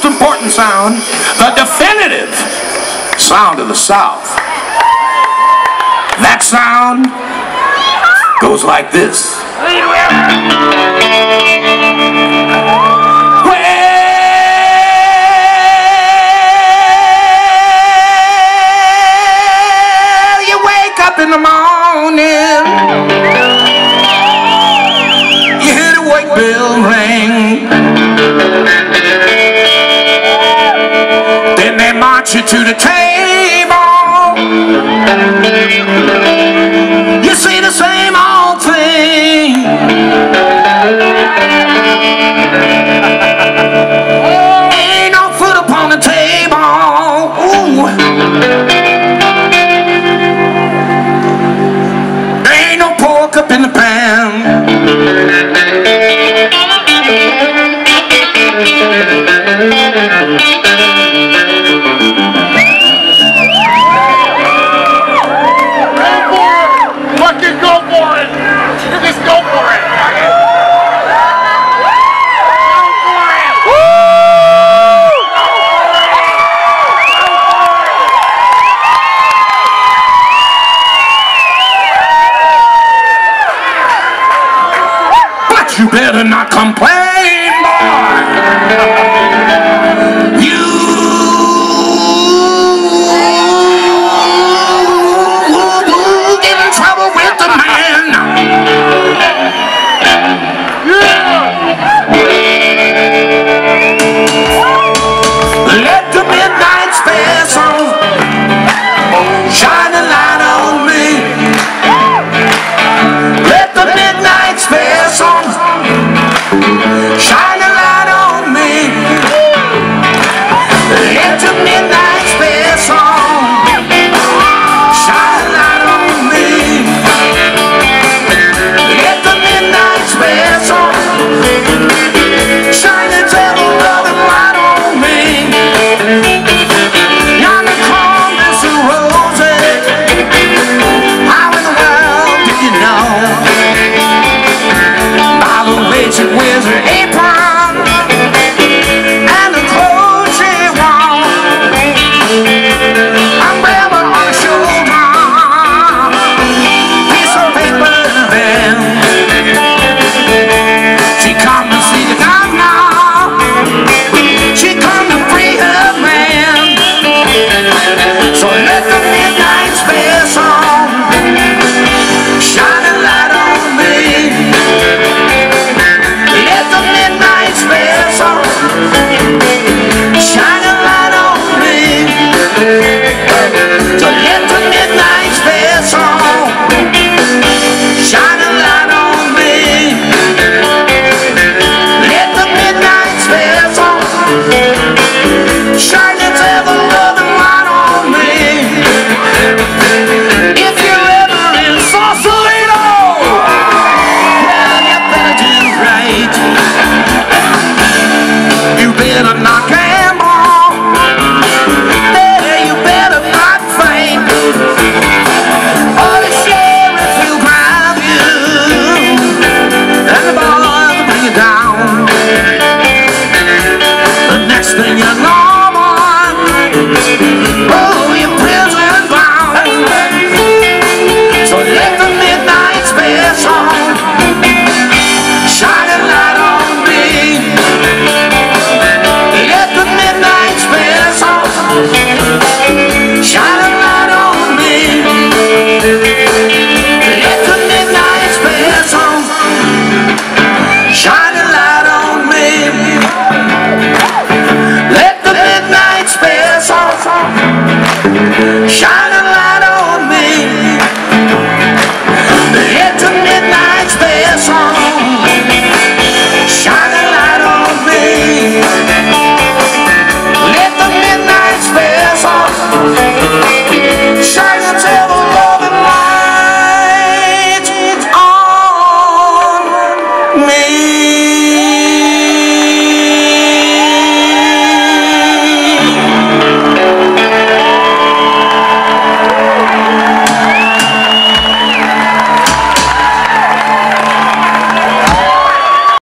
most important sound, the definitive sound of the South. That sound goes like this. Well, you wake up in the morning, you hear the wake bell ring, then they march you to the table. You see the same old thing. Ain't no food upon the table. Ooh. There ain't no pork up in the pan. Fucking go for it! Just go for it! But you better not complain, boy. You get in trouble with the man. Let the midnight special shine a light on me. Let the midnight special shine a light on me. Let the midnight special shine a light on me. Let the midnight special shine the devil loving light on me. Yonder corn is a roses. How in the world do you know? By the way she wears her apron and the clothes she wore, umbrella on her shoulder, piece of paper in her hand. She come to see the governor, she come to free her man. So let the midnight special shine a light on me. Let the midnight special shine a light on me. So let the midnight special shine a light on me. Let the midnight special shine its ever-loving light on me. If you're ever in Sausalito, well, you better do right. You better knock